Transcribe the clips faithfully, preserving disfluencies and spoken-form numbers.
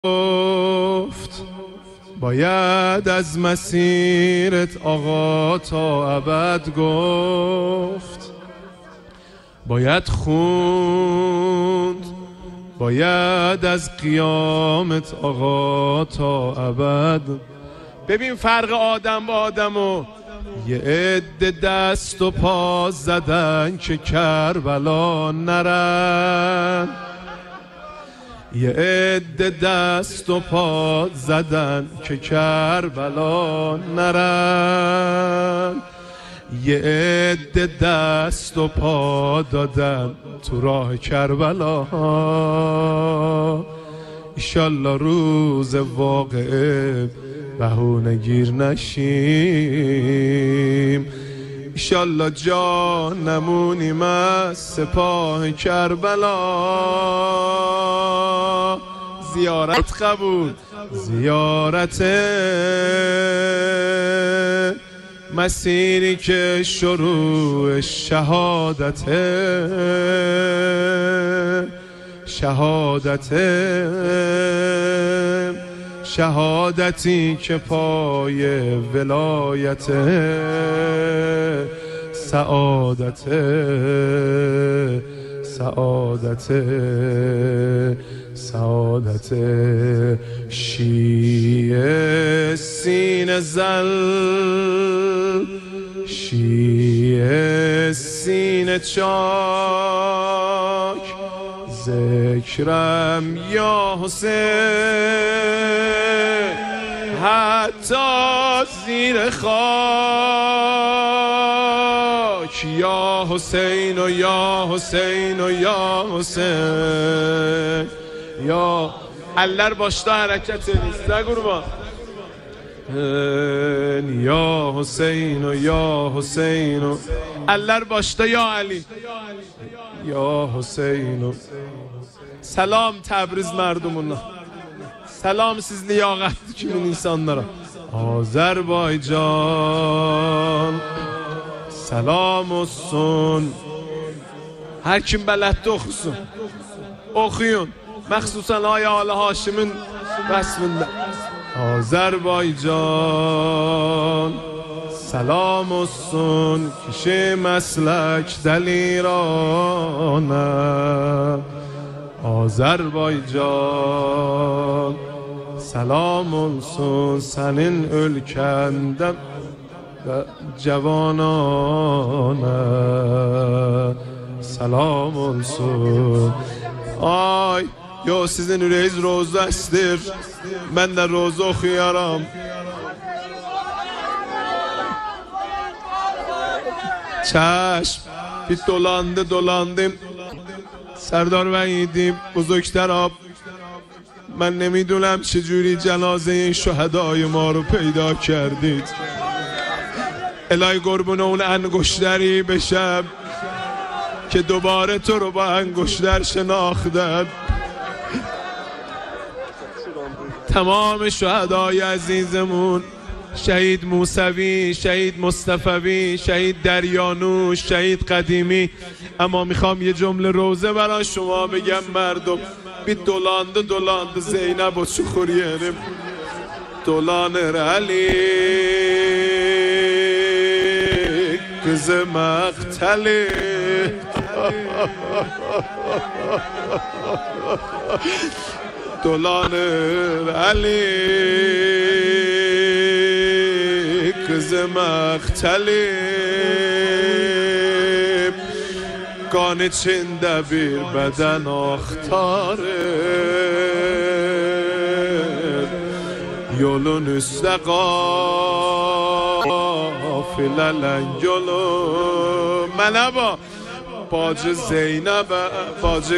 گفت باید از مسیرت آقا تا ابد گفت، باید خوند باید از قیامت آقا تا ابد. ببین فرق آدم با آدمو، یه عده دست و پا زدن که کربلا نرن، یه عده دست و پا زدن که کربلا نرن، یه عده دست و پا دادن تو راه کربلا. ایشالله روز واقعه بهونه گیر نشیم، ایشالله جا نمونیم از سپاه کربلا. زیارت قبول، زیارت مسیری که شروع شهادته، شهادته شهادتی که پای ولایته، سعادته سعادته سعادته. شیعه سینه زل، شیعه سینه چاک، ذکرم یا حسین حتی زیر خاک. یا حسین و یا حسین و یا حسین. یا aller başta hareket edilsin kurban. یا حسین و یا حسین و aller başta یا علی یا حسین. Selam Təbriz merdumuna, selam siz liyaqətli kimin insanlara. Azərbaycan selam olsun. Her kim bələddə oxusun, oxuyun. Məxsusən ay Ali Haşimin vəsfində. Azərbaycan selam olsun. Kişi məslək dəlirana. Azərbaycan selam olsun. Sənin ölkəndə cavanana selam olsun. Ay yo sizin ürəyiz roza istir, mən də roza oxuyaram. Çeşm bir dolandı dolandım Serdar Vحیدی بزرگتراب. من نمیدونم چجوری جنازه این شهدای ما رو پیدا کردید. الهی قربون اون انگشتری بشم که دوباره تو رو با انگشتر شناختن. تمام شهدای عزیزمون، شهید موسوی، شهید مصطفوی، شهید دریانوش، شهید قدیمی. اما میخوام یه جمله روزه برای شما بگم مردم. bir dolandı dolandı Zeynep o çukur yerim. Dolanır Ali kızı maktali. Dolanır Ali kızı maktali. Kan içinde bir beden aktarır. Yolun üstte gafilelen yolum. Mənə bacı Zeynep'e, bacı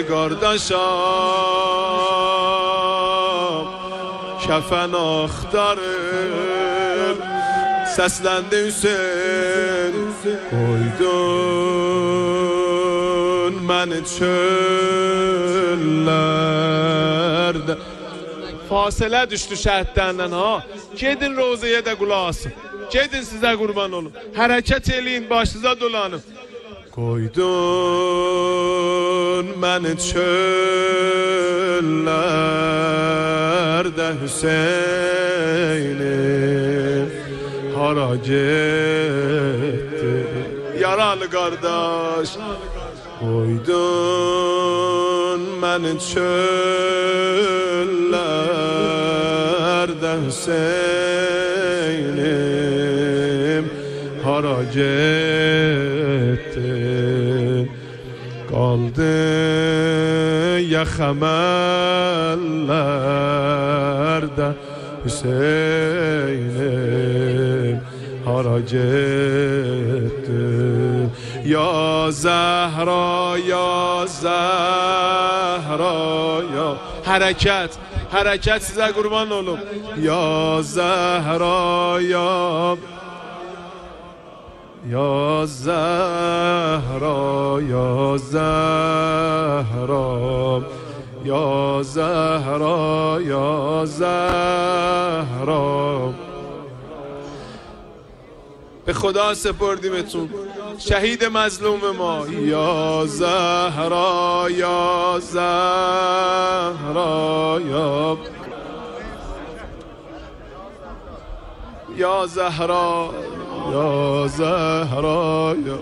kardeşim kefen aktarır. Seslendi Hüseyin koydun məni çöllerde. Fasilə düşdü şəhidlərindən ha. Gedin rozaya da qulaq asın. Gedin sizə qurban olun. Hərəkət eləyin, başınıza dolanın. Koydun من çöllerde Hüseyin'im haracetti. Yaralı kardeş koydun beni çöllerde Hüseyin'im haracetti. Kaldı yakemellerde Hüseyin'im haracetti. Ya Zehra, ya Zehra, ya hareket, hareket size kurban olum. Ya Zehra, ya Ya Zehra, ya Zehra, ya Zehra, ya Zehra. به خدا سپردیمتون شهید مظلوم ما. یا زهرا یا زهرا یا یا زهرا یا زهرا یا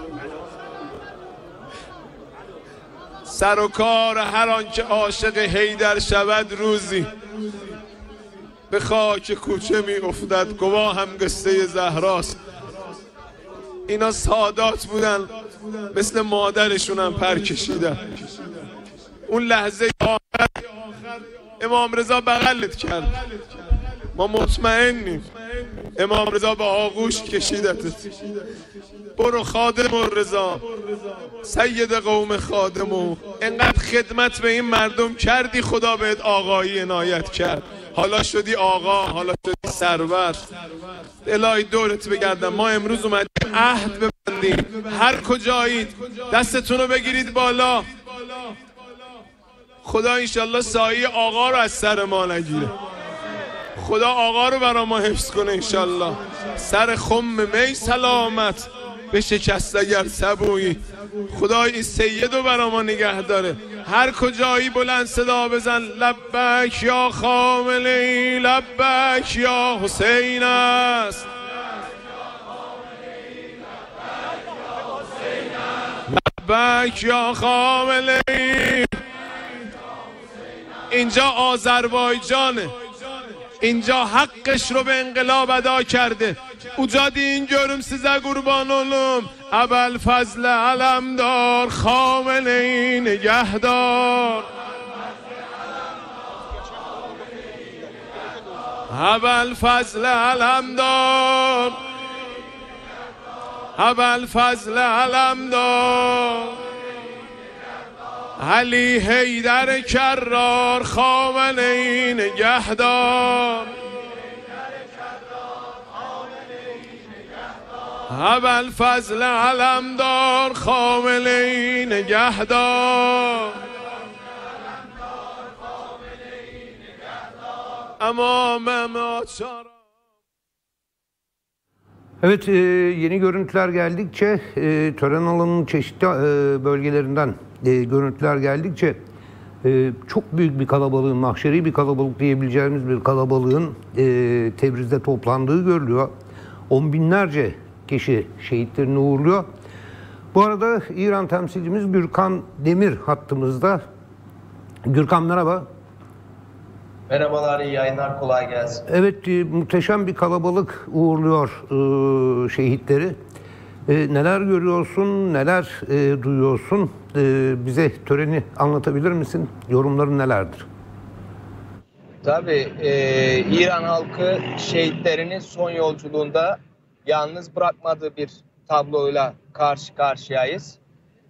سر و کار هر آنکه عاشق حیدر شود روزی به خاک کوچه می افتد. گواه هم قصه زهراست. اینا سادات بودن مثل مادرشون هم پر کشیدن. اون لحظه آخر امام رضا بغلت کرد. ما مطمئنیم امام رضا به آغوش کشیدتت. برو خادم رضا سید قوم خادمو انقدر خدمت به این مردم کردی خدا بهت آقایی عنایت کرد. حالا شدی آقا، حالا شدی سرور. الهی دورت بگردم. ما امروز اومدیم عهد ببندیم. هر کجایید دستتون رو بگیرید بالا. خدا انشالله سایه آقا رو از سر ما نگیره. خدا آقا رو برا ما حفظ کنه انشالله. سر خم می سلامت به شکست اگر سبویی. خدا این سید رو برا ما نگه داره. هر کجایی بلند صدا بزن لبک یا خاملی، لبک یا حسین است. لبک یا خاملی. اینجا آذربایجانه. اینجا حقش رو به انقلاب ادا کرده. اوجا دین görüm size kurban olum. ابوالفضل علمدار خامنه‌ای نگهدار. ابوالفضل علمدار، ابوالفضل علمدار. علی حیدر کرار خامنه‌ای نگهدار. ابوالفضل علمدار خامنه‌ای نگهدار. امام ماچارا. Evet, e, yeni görüntüler geldikçe e, tören alanının çeşitli e, bölgelerinden e, görüntüler geldikçe e, çok büyük bir kalabalığın, mahşeri bir kalabalık diyebileceğimiz bir kalabalığın e, Tebriz'de toplandığı görülüyor. On binlerce kişi şehitlerini uğurluyor. Bu arada İran temsilcimiz Gürkan Demir hattımızda. Gürkan merhaba. Merhabalar, iyi yayınlar, kolay gelsin. Evet, e, muhteşem bir kalabalık uğurluyor e, şehitleri. E, neler görüyorsun, neler e, duyuyorsun? E, bize töreni anlatabilir misin? Yorumların nelerdir? Tabii, e, İran halkı şehitlerinin son yolculuğunda yalnız bırakmadığı bir tabloyla karşı karşıyayız.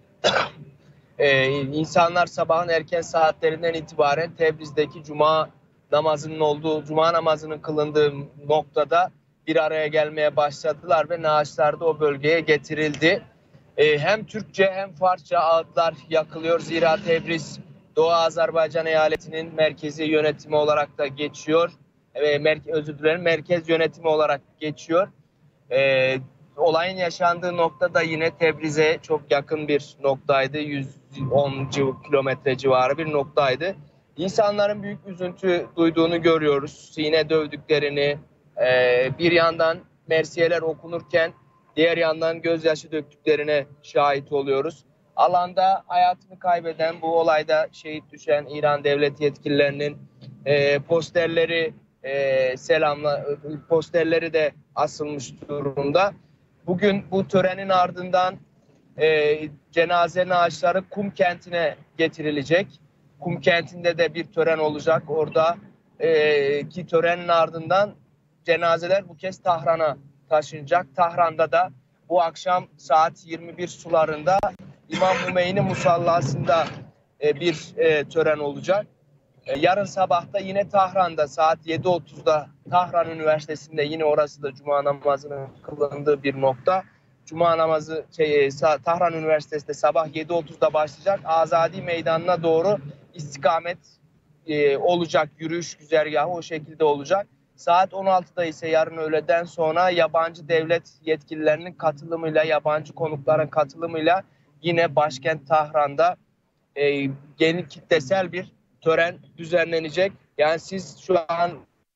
e, insanlar sabahın erken saatlerinden itibaren Tebriz'deki Cuma namazının olduğu, Cuma namazının kılındığı noktada bir araya gelmeye başladılar ve naaşlar da o bölgeye getirildi. Ee, hem Türkçe hem Farsça ağıtlar yakılıyor. Zira Tebriz Doğu Azerbaycan eyaletinin merkezi yönetimi olarak da geçiyor. Ee, mer- özür dilerim, merkez yönetimi olarak geçiyor. Ee, olayın yaşandığı nokta da yine Tebriz'e çok yakın bir noktaydı. yüz on kilometre civarı bir noktaydı. İnsanların büyük üzüntü duyduğunu görüyoruz. Sine dövdüklerini, e, bir yandan mersiyeler okunurken diğer yandan gözyaşı döktüklerine şahit oluyoruz. Alanda hayatını kaybeden, bu olayda şehit düşen İran devlet yetkililerinin e, posterleri e, selamla posterleri de asılmış durumda. Bugün bu törenin ardından e, cenaze naaşları Kum kentine getirilecek. Kum kentinde de bir tören olacak. Orada e, ki törenin ardından cenazeler bu kez Tahran'a taşınacak. Tahran'da da bu akşam saat yirmi bir sularında İmam Hümeyni musallasında e, bir e, tören olacak. E, yarın sabah da yine Tahran'da saat yedi otuzda Tahran Üniversitesi'nde, yine orası da Cuma namazının kılındığı bir nokta. Cuma namazı şey, Tahran Üniversitesi'nde sabah yedi otuzda başlayacak. Azadi Meydanı'na doğru istikamet e, olacak. Yürüyüş güzergahı o şekilde olacak. Saat on altıda ise yarın öğleden sonra yabancı devlet yetkililerinin katılımıyla, yabancı konukların katılımıyla yine başkent Tahran'da e, geniş kitlesel bir tören düzenlenecek. Yani siz şu an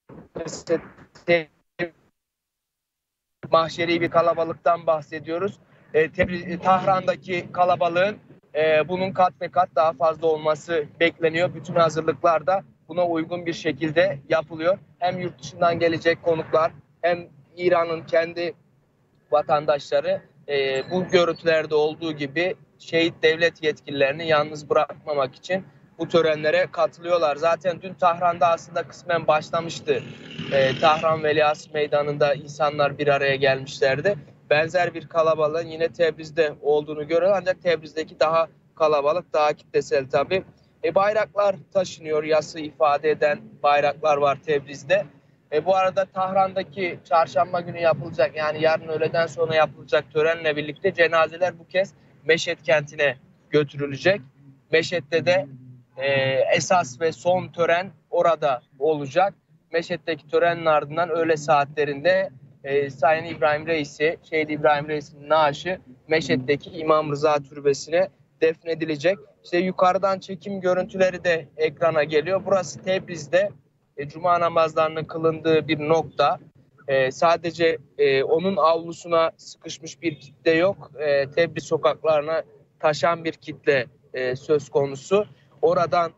mahşeri bir kalabalıktan bahsediyoruz. E, Tebriz, Tahran'daki kalabalığın e, bunun kat ve kat daha fazla olması bekleniyor. Bütün hazırlıklar da buna uygun bir şekilde yapılıyor. Hem yurt dışından gelecek konuklar hem İran'ın kendi vatandaşları e, bu görüntülerde olduğu gibi şehit devlet yetkililerini yalnız bırakmamak için bu törenlere katılıyorlar. Zaten dün Tahran'da aslında kısmen başlamıştı. E, Tahran Veliaht Meydanı'nda insanlar bir araya gelmişlerdi. Benzer bir kalabalığın yine Tebriz'de olduğunu görüyoruz. Ancak Tebriz'deki daha kalabalık, daha kitlesel tabii. E, bayraklar taşınıyor, yası ifade eden bayraklar var Tebriz'de. E, bu arada Tahran'daki çarşamba günü yapılacak, yani yarın öğleden sonra yapılacak törenle birlikte cenazeler bu kez Meşhed kentine götürülecek. Meşhed'de de e, esas ve son tören orada olacak. Meşhed'deki törenin ardından öğle saatlerinde e, Sayın İbrahim Reis'i, Şehit İbrahim Reis'in naaşı Meşhed'deki İmam Rıza Türbesi'ne defnedilecek. İşte yukarıdan çekim görüntüleri de ekrana geliyor. Burası Tebriz'de e, Cuma namazlarının kılındığı bir nokta. E, sadece e, onun avlusuna sıkışmış bir kitle yok. E, Tebriz sokaklarına taşan bir kitle e, söz konusu. Oradan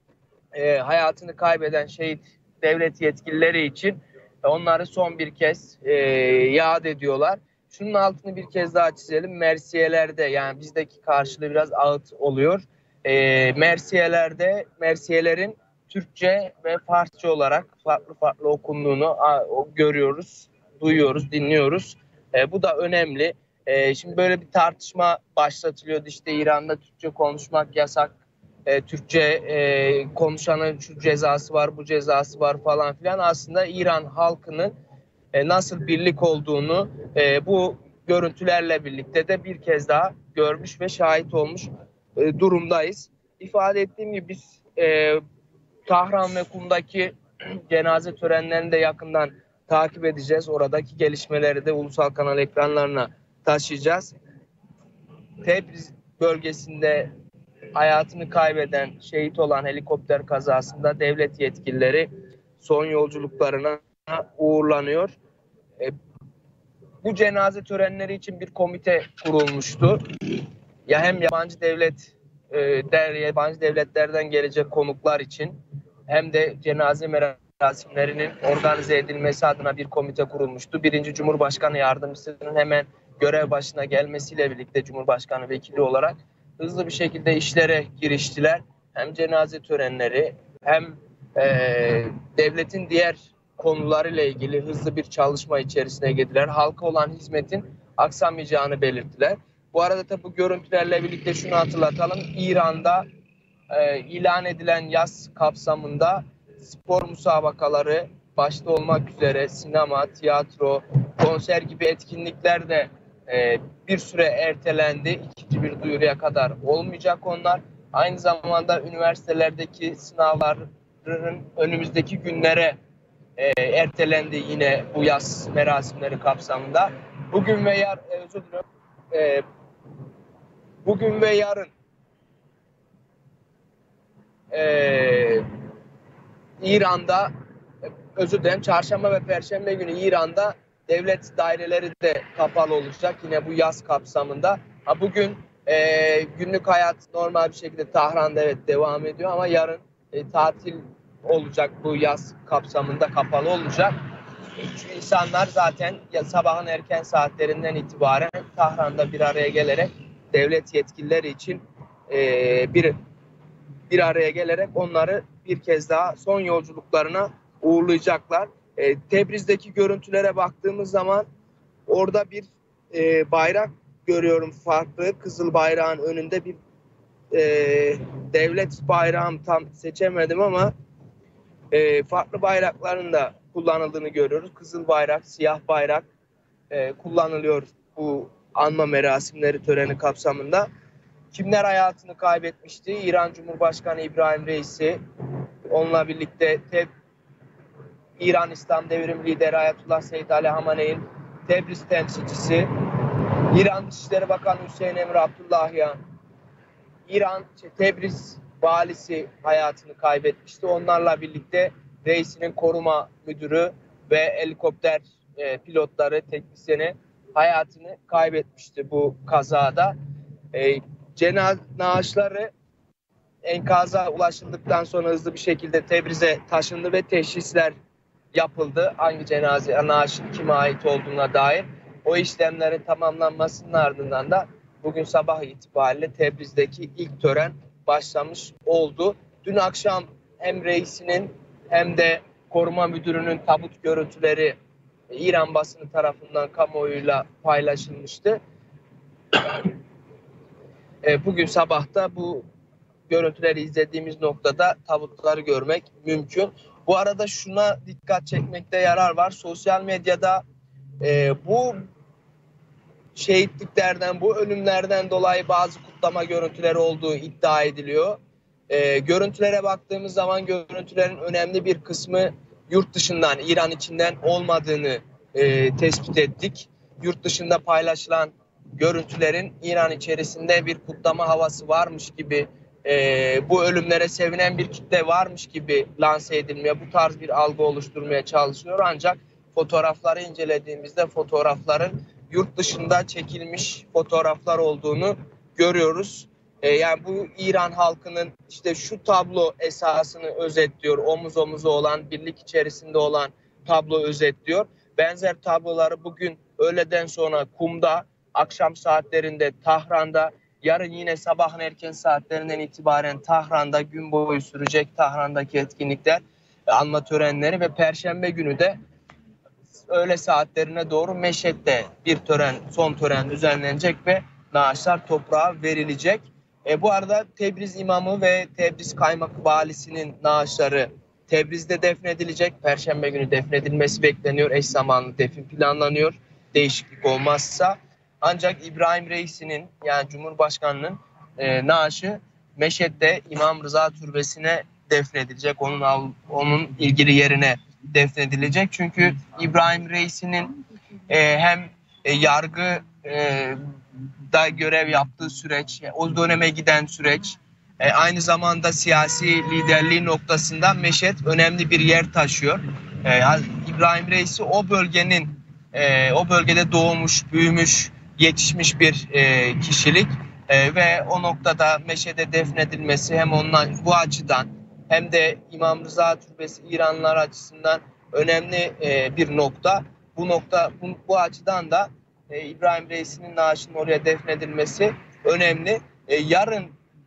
e, hayatını kaybeden şehit devlet yetkilileri için e, onları son bir kez e, yad ediyorlar. Şunun altını bir kez daha çizelim. Mersiyelerde, yani bizdeki karşılığı biraz ağıt oluyor. E, Mersiyelerde, Mersiyelerin Türkçe ve Farsça olarak farklı farklı okunduğunu a, o, görüyoruz, duyuyoruz, dinliyoruz. E, bu da önemli. E, şimdi böyle bir tartışma başlatılıyordu. İşte İran'da Türkçe konuşmak yasak. E, Türkçe e, konuşanın şu cezası var, bu cezası var falan filan. Aslında İran halkının e, nasıl birlik olduğunu e, bu görüntülerle birlikte de bir kez daha görmüş ve şahit olmuş e, durumdayız. İfade ettiğim gibi biz e, Tahran ve Kum'daki cenaze törenlerini de yakından takip edeceğiz. Oradaki gelişmeleri de ulusal kanal ekranlarına taşıyacağız. Tebriz bölgesinde hayatını kaybeden, şehit olan helikopter kazasında devlet yetkilileri son yolculuklarına uğurlanıyor. E, bu cenaze törenleri için bir komite kurulmuştu. Ya hem yabancı devlet e, der, yabancı devletlerden gelecek konuklar için hem de cenaze merasimlerinin organize edilmesi adına bir komite kurulmuştu. Birinci Cumhurbaşkanı Yardımcısının hemen görev başına gelmesiyle birlikte Cumhurbaşkanı vekili olarak hızlı bir şekilde işlere giriştiler. Hem cenaze törenleri hem e, devletin diğer konularıyla ilgili hızlı bir çalışma içerisine girdiler. Halka olan hizmetin aksamayacağını belirttiler. Bu arada tabi bu görüntülerle birlikte şunu hatırlatalım. İran'da e, ilan edilen yaz kapsamında spor müsabakaları başta olmak üzere sinema, tiyatro, konser gibi etkinlikler de e, bir süre ertelendi. İkinci bir duyuruya kadar olmayacak onlar. Aynı zamanda üniversitelerdeki sınavların önümüzdeki günlere e, ertelendi yine bu yaz merasimleri kapsamında. Bugün ve yarın, e, özür diliyorum, e, bugün ve yarın e, İran'da, özür dilerim, çarşamba ve perşembe günü İran'da devlet daireleri de kapalı olacak yine bu yaz kapsamında. Ha, bugün e, günlük hayat normal bir şekilde Tahran'da evet devam ediyor ama yarın e, tatil olacak, bu yaz kapsamında kapalı olacak. Çünkü insanlar zaten ya sabahın erken saatlerinden itibaren Tahran'da bir araya gelerek devlet yetkilileri için e, bir bir araya gelerek onları bir kez daha son yolculuklarına uğurlayacaklar. E, Tebriz'deki görüntülere baktığımız zaman orada bir e, bayrak görüyorum farklı. Kızıl bayrağın önünde bir e, devlet bayrağım tam seçemedim ama e, farklı bayrakların da kullanıldığını görüyoruz. Kızıl bayrak, siyah bayrak e, kullanılıyor bu anma merasimleri töreni kapsamında. Kimler hayatını kaybetmişti? İran Cumhurbaşkanı İbrahim Reisi, onunla birlikte Teb İran İslam Devrim Lideri Ayetullah Seyyid Ali Hamene'in Tebriz temsilcisi, İran Dışişleri Bakanı Hüseyin Emre Abdullahian, İran Tebriz valisi hayatını kaybetmişti. Onlarla birlikte reisinin koruma müdürü ve helikopter e, pilotları, teknisyeni hayatını kaybetmişti bu kazada. E, cenaze naaşları enkaza ulaşıldıktan sonra hızlı bir şekilde Tebriz'e taşındı ve teşhisler yapıldı. Hangi cenaze naaşın kime ait olduğuna dair. O işlemlerin tamamlanmasının ardından da bugün sabah itibariyle Tebriz'deki ilk tören başlamış oldu. Dün akşam hem reisinin hem de koruma müdürünün tabut görüntüleri İran basını tarafından kamuoyuyla paylaşılmıştı. Bugün sabahta bu görüntüleri izlediğimiz noktada tabutları görmek mümkün. Bu arada şuna dikkat çekmekte yarar var. Sosyal medyada e, bu şehitliklerden, bu ölümlerden dolayı bazı kutlama görüntüleri olduğu iddia ediliyor. E, görüntülere baktığımız zaman görüntülerin önemli bir kısmı yurt dışından, İran içinden olmadığını e, tespit ettik. Yurt dışında paylaşılan görüntülerin İran içerisinde bir kutlama havası varmış gibi, e, bu ölümlere sevinen bir kitle varmış gibi lanse edilmeye, bu tarz bir algı oluşturmaya çalışıyor. Ancak fotoğrafları incelediğimizde fotoğrafların yurt dışında çekilmiş fotoğraflar olduğunu görüyoruz. E, yani bu İran halkının işte şu tablo esasını özetliyor. Omuz omuza olan, birlik içerisinde olan tablo özetliyor. Benzer tabloları bugün öğleden sonra Kum'da, akşam saatlerinde Tahran'da, yarın yine sabahın erken saatlerinden itibaren Tahran'da gün boyu sürecek Tahran'daki etkinlikler, anma törenleri ve Perşembe günü de öğle saatlerine doğru Meşhed'de bir tören, son tören düzenlenecek ve naaşlar toprağa verilecek. E, bu arada Tebriz imamı ve Tebriz kaymakı valisinin naaşları Tebriz'de defnedilecek. Perşembe günü defnedilmesi bekleniyor. Eş zamanlı defin planlanıyor. Değişiklik olmazsa. Ancak İbrahim Reisi'nin, yani Cumhurbaşkanı'nın e, naaşı Meşhed'de İmam Rıza Türbesi'ne defnedilecek. Onun onun ilgili yerine defnedilecek. Çünkü İbrahim Reisi'nin e, hem e, yargı e, da görev yaptığı süreç, o döneme giden süreç, e, aynı zamanda siyasi liderliği noktasında Meşhed önemli bir yer taşıyor. E, İbrahim Reisi o bölgenin, e, o bölgede doğmuş, büyümüş, yetişmiş bir e, kişilik e, ve o noktada Meşhed'e defnedilmesi hem ondan bu açıdan hem de İmam Rıza Türbesi İranlılar açısından önemli e, bir nokta. Bu nokta bu, bu açıdan da e, İbrahim Reisi'nin naaşının oraya defnedilmesi önemli. E, yarın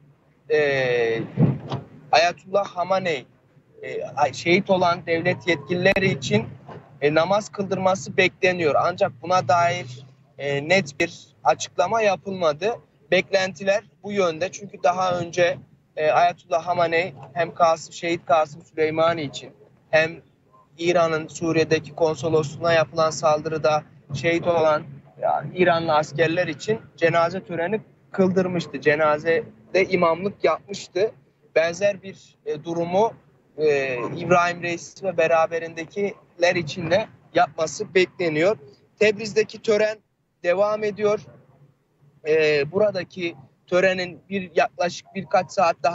e, Ayetullah Hamenei e, şehit olan devlet yetkilileri için e, namaz kıldırması bekleniyor. Ancak buna dair e, net bir açıklama yapılmadı. Beklentiler bu yönde. Çünkü daha önce e, Ayetullah Hamenei hem Kasım, şehit Kasım Süleymani için hem İran'ın Suriye'deki konsolosluğuna yapılan saldırıda şehit olan yani İranlı askerler için cenaze töreni kıldırmıştı. Cenazede imamlık yapmıştı. Benzer bir e, durumu e, İbrahim Reis ve beraberindekiler için de yapması bekleniyor. Tebriz'deki tören devam ediyor. E, buradaki törenin bir yaklaşık birkaç saat daha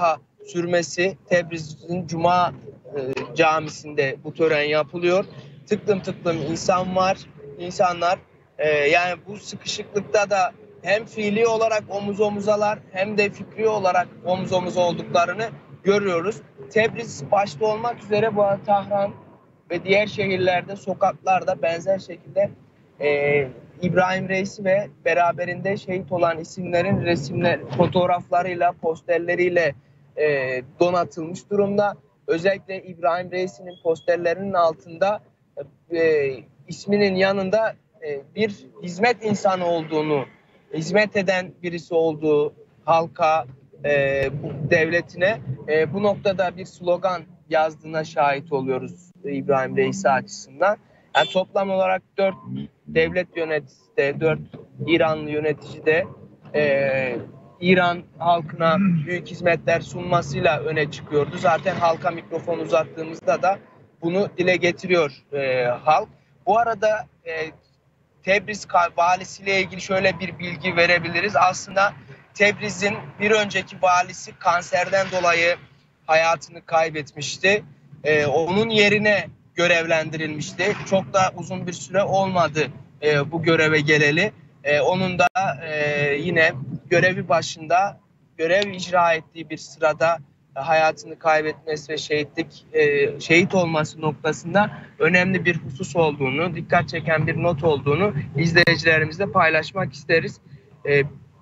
sürmesi. Tebriz'in Cuma e, camisinde bu tören yapılıyor. Tıklım tıklım insan var, insanlar. E, yani bu sıkışıklıkta da hem fiili olarak omuz omuzalar hem de fikri olarak omuz omuza olduklarını görüyoruz. Tebriz başta olmak üzere bu arada Tahran ve diğer şehirlerde, sokaklarda benzer şekilde e, İbrahim Reisi ve beraberinde şehit olan isimlerin resimler, fotoğraflarıyla, posterleriyle e, donatılmış durumda. Özellikle İbrahim Reisi'nin posterlerinin altında e, isminin yanında e, bir hizmet insanı olduğunu, hizmet eden birisi olduğu halka, e, bu devletine e, bu noktada bir slogan yazdığına şahit oluyoruz İbrahim Reisi açısından. Yani toplam olarak dört devlet yöneticisi de, dört İranlı yönetici de e, İran halkına büyük hizmetler sunmasıyla öne çıkıyordu. Zaten halka mikrofon uzattığımızda da bunu dile getiriyor e, halk. Bu arada e, Tebriz valisiyle ilgili şöyle bir bilgi verebiliriz. Aslında Tebriz'in bir önceki valisi kanserden dolayı hayatını kaybetmişti. Ee, onun yerine görevlendirilmişti. Çok da uzun bir süre olmadı e, bu göreve geleli. E, onun da e, yine görevi başında görev icra ettiği bir sırada hayatını kaybetmesi ve şehitlik e, şehit olması noktasında önemli bir husus olduğunu, dikkat çeken bir not olduğunu izleyicilerimizle paylaşmak isteriz. E,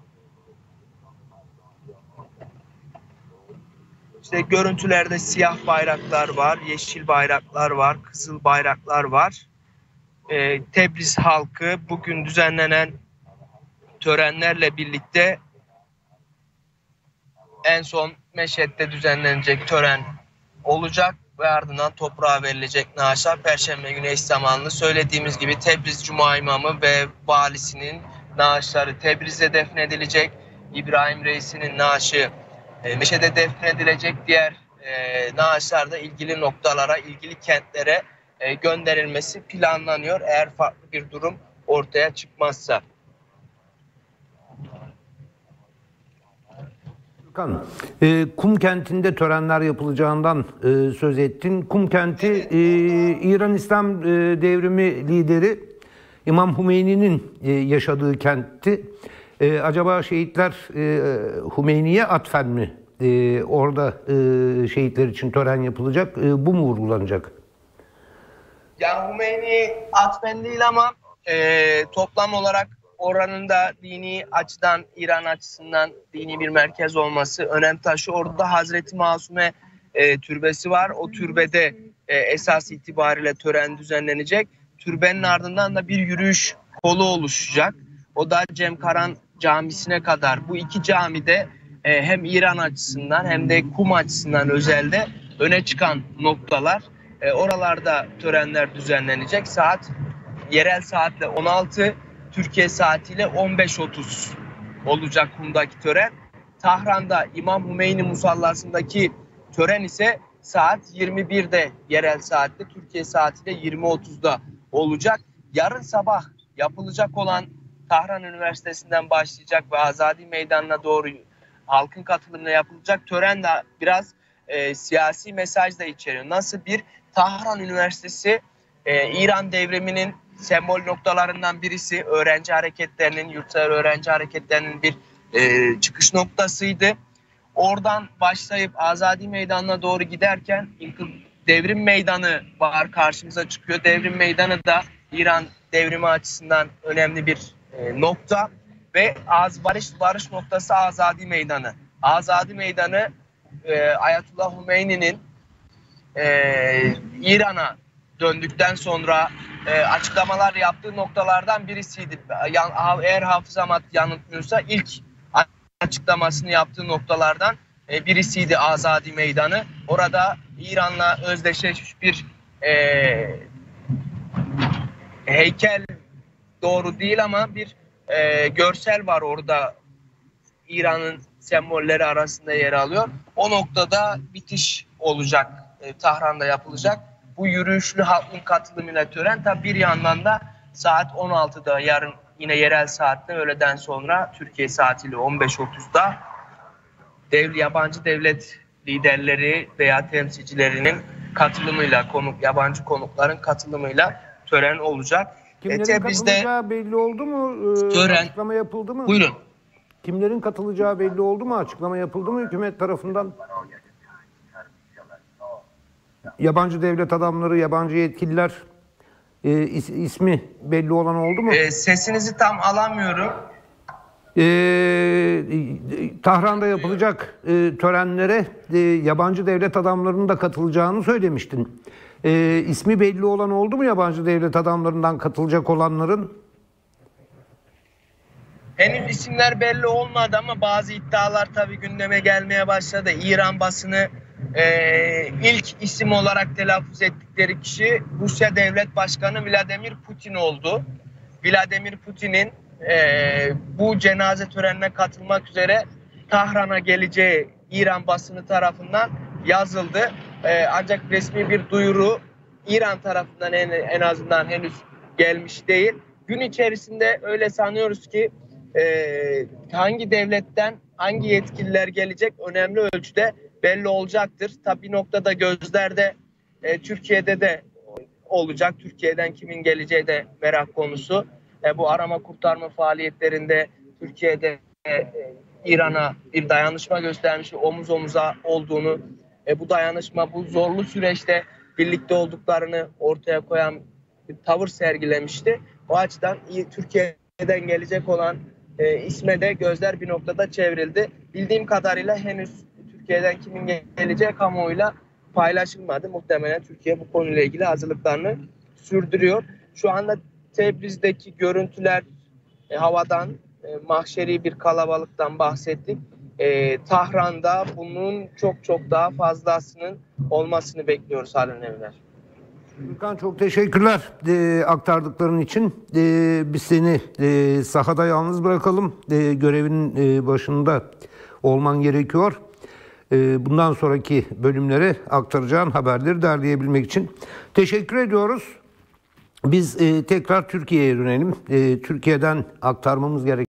işte görüntülerde siyah bayraklar var, yeşil bayraklar var, kızıl bayraklar var. E, Tebriz halkı bugün düzenlenen törenlerle birlikte en son Meşhed'de düzenlenecek tören olacak ve ardından toprağa verilecek naaşlar Perşembe günü eş zamanlı. Söylediğimiz gibi Tebriz Cuma İmamı ve valisinin naaşları Tebriz'de defnedilecek. İbrahim Reisi'nin naaşı e, Meşhed'e defnedilecek. Diğer e, naaşlar da ilgili noktalara, ilgili kentlere e, gönderilmesi planlanıyor eğer farklı bir durum ortaya çıkmazsa. E, Kum kentinde törenler yapılacağından e, söz ettin. Kum kenti e, İran İslam e, Devrimi lideri İmam Hümeyni'nin e, yaşadığı kentti. E, acaba şehitler e, Hümeyni'ye atfen mi? E, orada e, şehitler için tören yapılacak. E, bu mu vurgulanacak? Yani Hümeyni atfen değil ama e, toplam olarak oranın da dini açıdan, İran açısından dini bir merkez olması önem taşıyor. Orada Hazreti Masume e, türbesi var. O türbede e, esas itibariyle tören düzenlenecek. Türbenin ardından da bir yürüyüş kolu oluşacak. O da Cemkaran Camisi'ne kadar. Bu iki camide e, hem İran açısından hem de Kum açısından özelde öne çıkan noktalar. E, oralarda törenler düzenlenecek. Saat yerel saatle on altı, Türkiye saatiyle on beş otuz olacak Kum'daki tören. Tahran'da İmam Hümeyni musallasındaki tören ise saat yirmi birde yerel saatte, Türkiye saatiyle yirmi otuzda olacak. Yarın sabah yapılacak olan Tahran Üniversitesi'nden başlayacak ve Azadi Meydanı'na doğru halkın katılımıyla yapılacak tören de biraz e, siyasi mesaj da içeriyor. Nasıl bir Tahran Üniversitesi e, İran devriminin sembol noktalarından birisi, öğrenci hareketlerinin, yurtsever öğrenci hareketlerinin bir e, çıkış noktasıydı. Oradan başlayıp Azadi Meydanı'na doğru giderken Devrim Meydanı var, karşımıza çıkıyor. Devrim Meydanı da İran devrimi açısından önemli bir e, nokta ve az barış barış noktası Azadi Meydanı. Azadi Meydanı e, Ayetullah Hümeyni'nin e, İran'a döndükten sonra e, açıklamalar yaptığı noktalardan birisiydi. Yan, eğer hafızam yanıltmıyorsa ilk açıklamasını yaptığı noktalardan e, birisiydi Azadi Meydanı. Orada İran'la özdeşleşmiş bir e, heykel, doğru değil ama bir e, görsel var orada, İran'ın sembolleri arasında yer alıyor. O noktada bitiş olacak, e, Tahran'da yapılacak. Bu yürüyüşlü halkın katılımıyla tören tabi bir yandan da saat on altıda yarın yine yerel saatte öğleden sonra Türkiye saatiyle on beş otuzda dev, yabancı devlet liderleri veya temsilcilerinin katılımıyla, konuk yabancı konukların katılımıyla tören olacak. Kimlerin E, katılacağı belli oldu mu? Ee, tören, açıklama yapıldı mı? Buyurun. Kimlerin katılacağı belli oldu mu? Açıklama yapıldı mı hükümet tarafından? Yabancı devlet adamları, yabancı yetkililer e, is, ismi belli olan oldu mu? E, sesinizi tam alamıyorum. E, Tahran'da yapılacak e, törenlere e, yabancı devlet adamlarının da katılacağını söylemiştin. E, ismi belli olan oldu mu yabancı devlet adamlarından katılacak olanların? Henüz isimler belli olmadı ama bazı iddialar tabii gündeme gelmeye başladı. İran basını e, ilk isim olarak telaffuz ettikleri kişi Rusya Devlet Başkanı Vladimir Putin oldu. Vladimir Putin'in e, bu cenaze törenine katılmak üzere Tahran'a geleceği İran basını tarafından yazıldı. E, ancak resmi bir duyuru İran tarafından en, en azından henüz gelmiş değil. Gün içerisinde öyle sanıyoruz ki e, hangi devletten hangi yetkililer gelecek önemli ölçüde belli olacaktır. Tabii bir noktada gözlerde e, Türkiye'de de olacak. Türkiye'den kimin geleceği de merak konusu. E, bu arama kurtarma faaliyetlerinde Türkiye'de e, İran'a bir dayanışma göstermiş, omuz omuza olduğunu, e, bu dayanışma bu zorlu süreçte birlikte olduklarını ortaya koyan bir tavır sergilemişti. O açıdan Türkiye'den gelecek olan e, isme de gözler bir noktada çevrildi. Bildiğim kadarıyla henüz Türkiye'den kimin geleceği kamuoyuyla paylaşılmadı. Muhtemelen Türkiye bu konuyla ilgili hazırlıklarını sürdürüyor. Şu anda Tebriz'deki görüntüler e, havadan e, mahşeri bir kalabalıktan bahsettik. E, Tahran'da bunun çok çok daha fazlasının olmasını bekliyoruz halen evler. Gürkan çok teşekkürler e, aktardıkların için. E, biz seni e, sahada yalnız bırakalım. E, görevin e, başında olman gerekiyor. E, bundan sonraki bölümlere aktaracağın haberleri derleyebilmek için teşekkür ediyoruz. Biz e, tekrar Türkiye'ye dönelim. E, Türkiye'den aktarmamız gereken